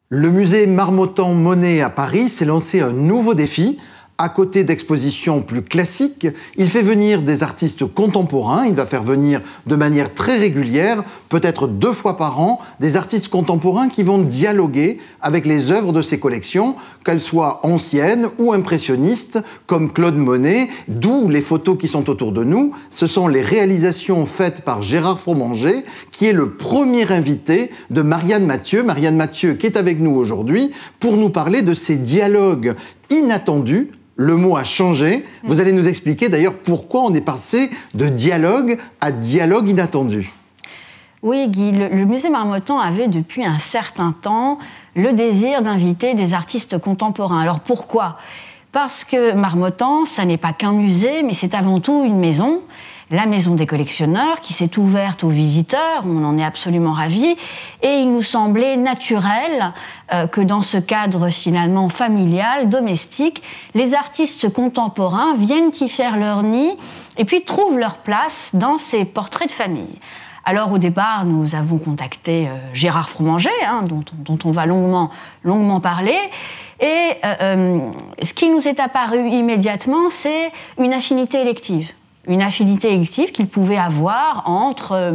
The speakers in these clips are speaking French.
Le musée Marmottan-Monet à Paris s'est lancé un nouveau défi. À côté d'expositions plus classiques, il fait venir des artistes contemporains. Il va faire venir de manière très régulière, peut-être 2 fois par an, des artistes contemporains qui vont dialoguer avec les œuvres de ses collections, qu'elles soient anciennes ou impressionnistes, comme Claude Monet, d'où les photos qui sont autour de nous. Ce sont les réalisations faites par Gérard Fromanger, qui est le premier invité de Marianne Mathieu. Marianne Mathieu qui est avec nous aujourd'hui pour nous parler de ces dialogues inattendus. Le mot a changé. Vous allez nous expliquer d'ailleurs pourquoi on est passé de dialogue à dialogue inattendu. Oui, Guy, le musée Marmottan avait depuis un certain temps le désir d'inviter des artistes contemporains. Alors pourquoi ? Parce que Marmottan, ça n'est pas qu'un musée, mais c'est avant tout une maison. La maison des collectionneurs qui s'est ouverte aux visiteurs, on en est absolument ravis, et il nous semblait naturel que dans ce cadre finalement familial, domestique, les artistes contemporains viennent y faire leur nid et puis trouvent leur place dans ces portraits de famille. Alors au départ, nous avons contacté Gérard Fromanger, dont on va longuement parler, et ce qui nous est apparu immédiatement, c'est une affinité élective. Une affinité élective qu'il pouvait avoir entre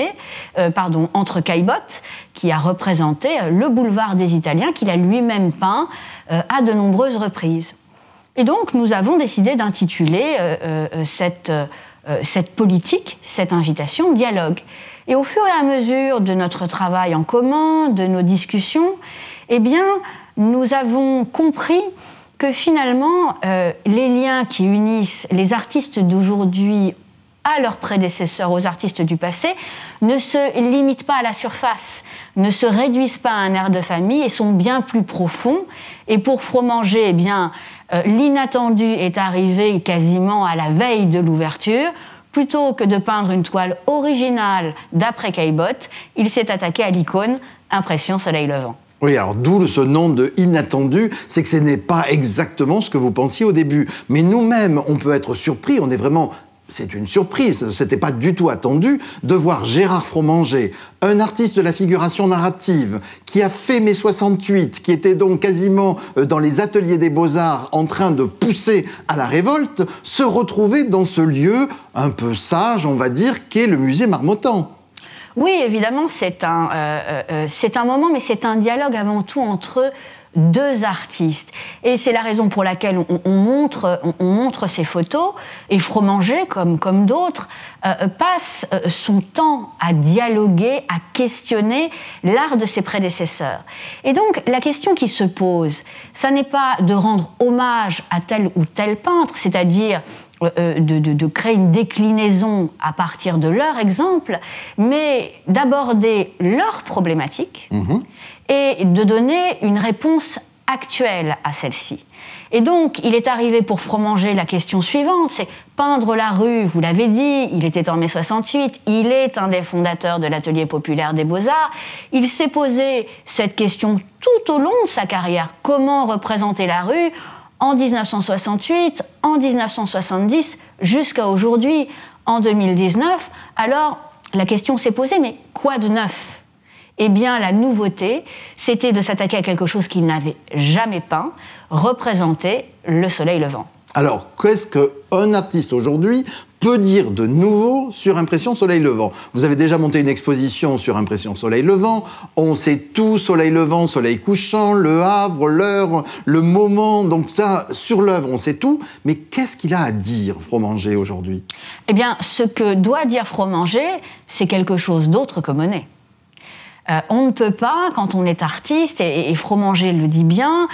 entre Caillebotte, qui a représenté le boulevard des Italiens, qu'il a lui-même peint à de nombreuses reprises. Et donc, nous avons décidé d'intituler cette politique, cette invitation, dialogue. Et au fur et à mesure de notre travail en commun, de nos discussions, eh bien, nous avons compris que finalement, les liens qui unissent les artistes d'aujourd'hui à leurs prédécesseurs, aux artistes du passé, ne se limitent pas à la surface, ne se réduisent pas à un air de famille et sont bien plus profonds. Et pour Fromanger, eh bien, l'inattendu est arrivé quasiment à la veille de l'ouverture. Plutôt que de peindre une toile originale d'après Caillebotte, il s'est attaqué à l'icône Impression Soleil Levant. Oui, alors d'où ce nom de inattendu, c'est que ce n'est pas exactement ce que vous pensiez au début. Mais nous-mêmes, on peut être surpris, c'est une surprise, c'était pas du tout attendu de voir Gérard Fromanger, un artiste de la figuration narrative, qui a fait mai 68, qui était donc quasiment dans les ateliers des Beaux-Arts en train de pousser à la révolte, se retrouver dans ce lieu un peu sage, on va dire, qu'est le musée Marmottan. Oui, évidemment, c'est un moment, mais c'est un dialogue avant tout entre 2 artistes. Et c'est la raison pour laquelle on montre ces photos. Et Fromanger, comme d'autres, passe son temps à dialoguer, à questionner l'art de ses prédécesseurs. Et donc, la question qui se pose, ça n'est pas de rendre hommage à tel ou tel peintre, c'est-à-dire de créer une déclinaison à partir de leur exemple, mais d'aborder leurs problématiques et de donner une réponse actuelle à celle-ci. Et donc, il est arrivé pour Fromanger la question suivante, c'est peindre la rue, vous l'avez dit, il était en mai 68, il est un des fondateurs de l'Atelier populaire des Beaux-Arts, il s'est posé cette question tout au long de sa carrière, comment représenter la rue en 1968, en 1970, jusqu'à aujourd'hui, en 2019. Alors, la question s'est posée, mais quoi de neuf ? Eh bien, la nouveauté, c'était de s'attaquer à quelque chose qu'il n'avait jamais peint, représenter le soleil levant. Alors, qu'est-ce qu'un artiste aujourd'hui peut dire de nouveau sur Impression Soleil Levant? Vous avez déjà monté une exposition sur Impression Soleil Levant. On sait tout, soleil levant, soleil couchant, le havre, l'heure, le moment. Donc ça, sur l'œuvre, on sait tout. Mais qu'est-ce qu'il a à dire, Fromanger, aujourd'hui? Eh bien, ce que doit dire Fromanger, c'est quelque chose d'autre que Monet. On ne peut pas, quand on est artiste, et Fromanger le dit bien,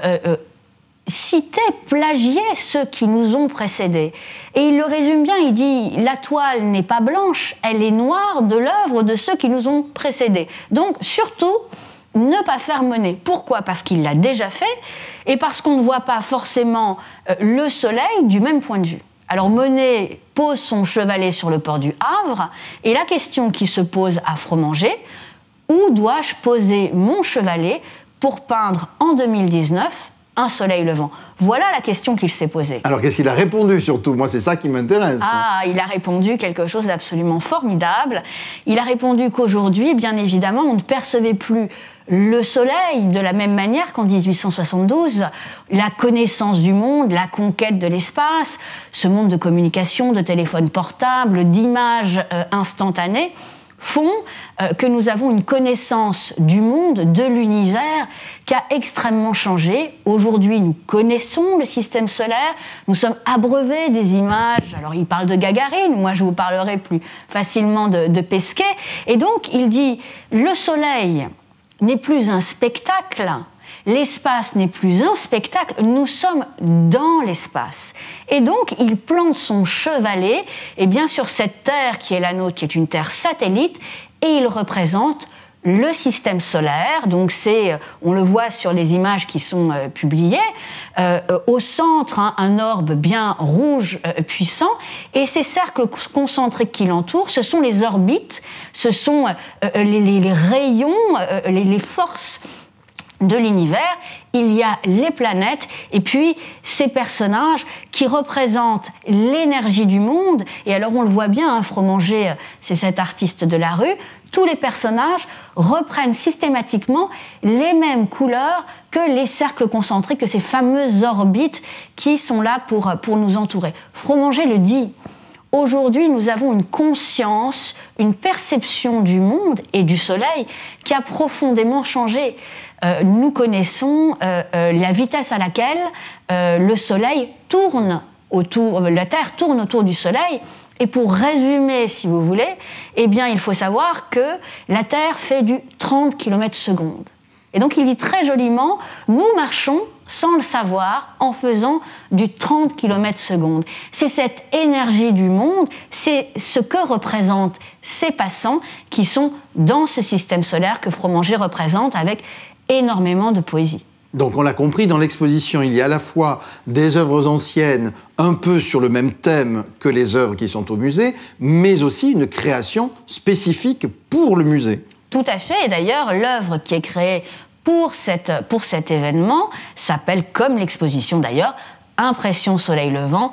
citer, plagier ceux qui nous ont précédés. Et il le résume bien, il dit « La toile n'est pas blanche, elle est noire de l'œuvre de ceux qui nous ont précédés. » Donc, surtout, ne pas faire Monet. Pourquoi ? Parce qu'il l'a déjà fait, et parce qu'on ne voit pas forcément le soleil du même point de vue. Alors Monet pose son chevalet sur le port du Havre, et la question qui se pose à Fromanger, où dois-je poser mon chevalet pour peindre en 2019 un soleil levant? Voilà la question qu'il s'est posée. Alors qu'est-ce qu'il a répondu surtout? Moi, c'est ça qui m'intéresse. Ah, il a répondu quelque chose d'absolument formidable. Il a répondu qu'aujourd'hui, bien évidemment, on ne percevait plus le soleil de la même manière qu'en 1872. La connaissance du monde, la conquête de l'espace, ce monde de communication, de téléphones portables, d'images instantanées, font que nous avons une connaissance du monde, de l'univers, qui a extrêmement changé. Aujourd'hui, nous connaissons le système solaire, nous sommes abreuvés des images. Alors, il parle de Gagarine, moi je vous parlerai plus facilement de Pesquet. Et donc, il dit, le soleil n'est plus un spectacle, l'espace n'est plus un spectacle, nous sommes dans l'espace. Et donc, il plante son chevalet sur cette terre qui est la nôtre, qui est une terre satellite, et il représente le système solaire. Donc, on le voit sur les images qui sont publiées, au centre, un orbe bien rouge, puissant, et ces cercles concentriques qui l'entourent, ce sont les orbites, ce sont les rayons, les forces de l'univers. Il y a les planètes et puis ces personnages qui représentent l'énergie du monde. Et alors on le voit bien, Fromanger, c'est cet artiste de la rue, tous les personnages reprennent systématiquement les mêmes couleurs que les cercles concentriques, que ces fameuses orbites qui sont là pour nous entourer. Fromanger le dit. Aujourd'hui, nous avons une conscience, une perception du monde et du soleil qui a profondément changé. Nous connaissons la vitesse à laquelle le soleil tourne autour, la Terre tourne autour du soleil. Et pour résumer, si vous voulez, il faut savoir que la Terre fait du 30 km/s. Et donc, il dit très joliment, nous marchons sans le savoir, en faisant du 30 km/s. C'est cette énergie du monde, c'est ce que représentent ces passants qui sont dans ce système solaire que Fromanger représente avec énormément de poésie. Donc on l'a compris, dans l'exposition, il y a à la fois des œuvres anciennes, un peu sur le même thème que les œuvres qui sont au musée, mais aussi une création spécifique pour le musée. Tout à fait, et d'ailleurs, l'œuvre qui est créée pour cet événement s'appelle, comme l'exposition d'ailleurs, Impression Soleil Levant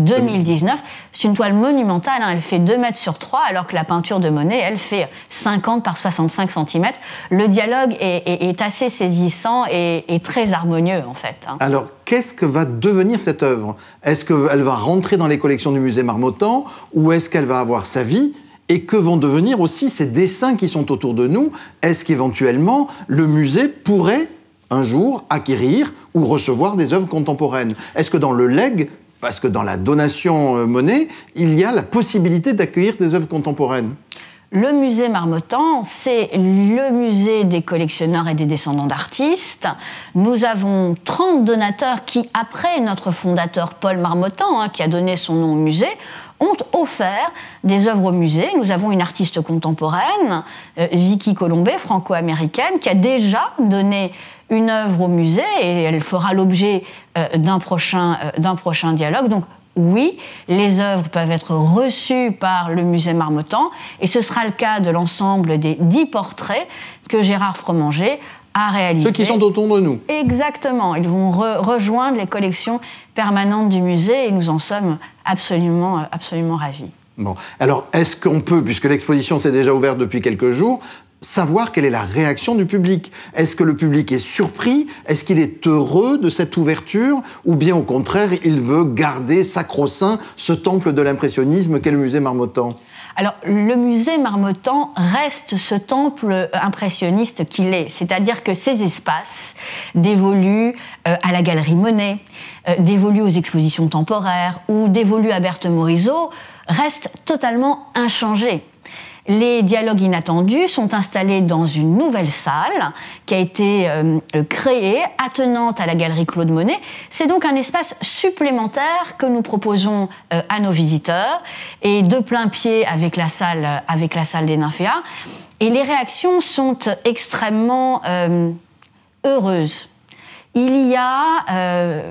2019. C'est une toile monumentale, elle fait 2 mètres sur 3, alors que la peinture de Monet, elle fait 50 par 65 cm. Le dialogue est assez saisissant et très harmonieux, en fait. Alors, qu'est-ce que va devenir cette œuvre? Est-ce qu'elle va rentrer dans les collections du musée Marmottan, ou est-ce qu'elle va avoir sa vie? Et que vont devenir aussi ces dessins qui sont autour de nous? Est-ce qu'éventuellement, le musée pourrait, un jour, acquérir ou recevoir des œuvres contemporaines? Est-ce que dans le legs, parce que dans la donation Monet, il y a la possibilité d'accueillir des œuvres contemporaines? Le musée Marmottan, c'est le musée des collectionneurs et des descendants d'artistes. Nous avons 30 donateurs qui, après notre fondateur Paul Marmottan, qui a donné son nom au musée, ont offert des œuvres au musée. Nous avons une artiste contemporaine, Vicky Colombet, franco-américaine, qui a déjà donné une œuvre au musée et elle fera l'objet d'un prochain dialogue. Donc oui, les œuvres peuvent être reçues par le musée Marmottan et ce sera le cas de l'ensemble des 10 portraits que Gérard Fromanger a réalisés. Ceux qui sont autour de nous. Exactement. Ils vont rejoindre les collections permanentes du musée et nous en sommes absolument ravis. Bon. Alors, est-ce qu'on peut, puisque l'exposition s'est déjà ouverte depuis quelques jours, savoir quelle est la réaction du public? Est-ce que le public est surpris? Est-ce qu'il est heureux de cette ouverture? Ou bien, au contraire, il veut garder sacro-saint ce temple de l'impressionnisme qu'est le musée Marmottan? Alors, le musée Marmottan reste ce temple impressionniste qu'il est. C'est-à-dire que ces espaces dévolus à la Galerie Monet, dévolus aux expositions temporaires ou dévolus à Berthe Morisot restent totalement inchangés. Les dialogues inattendus sont installés dans une nouvelle salle qui a été créée, attenante à la Galerie Claude Monet. C'est donc un espace supplémentaire que nous proposons à nos visiteurs et de plein pied avec la salle des Nymphéas. Et les réactions sont extrêmement heureuses. Il y a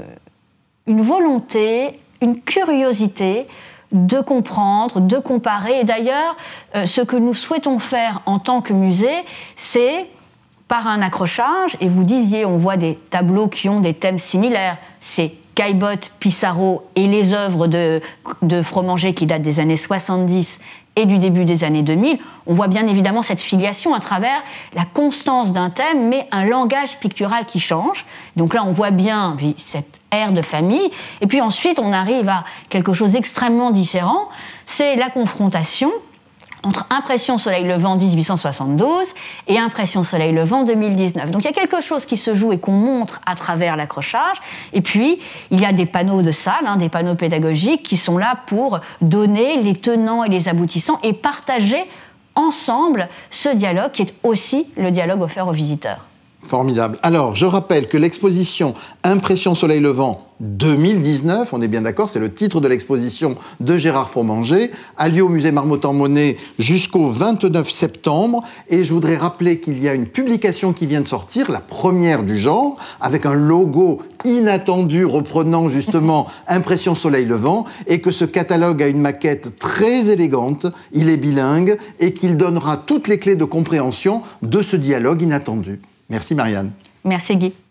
une volonté, une curiosité de comprendre, de comparer. Et d'ailleurs, ce que nous souhaitons faire en tant que musée, c'est par un accrochage, et vous disiez, on voit des tableaux qui ont des thèmes similaires. C'est Caillebotte, Pissarro et les œuvres de Fromanger qui datent des années 70 et du début des années 2000. On voit bien évidemment cette filiation à travers la constance d'un thème, mais un langage pictural qui change. Donc là, on voit bien cette ère de famille. Et puis ensuite, on arrive à quelque chose d'extrêmement différent. C'est la confrontation entre Impression Soleil Levant 1872 et Impression Soleil Levant 2019. Donc il y a quelque chose qui se joue et qu'on montre à travers l'accrochage. Et puis, il y a des panneaux de salle, des panneaux pédagogiques qui sont là pour donner les tenants et les aboutissants et partager ensemble ce dialogue qui est aussi le dialogue offert aux visiteurs. Formidable. Alors, je rappelle que l'exposition Impression Soleil Levant 2019, on est bien d'accord, c'est le titre de l'exposition de Gérard Fromanger, a lieu au musée Marmottan-Monet jusqu'au 29 septembre. Et je voudrais rappeler qu'il y a une publication qui vient de sortir, la première du genre, avec un logo inattendu reprenant justement Impression Soleil Levant, et que ce catalogue a une maquette très élégante, il est bilingue, et qu'il donnera toutes les clés de compréhension de ce dialogue inattendu. Merci Marianne. Merci Guy.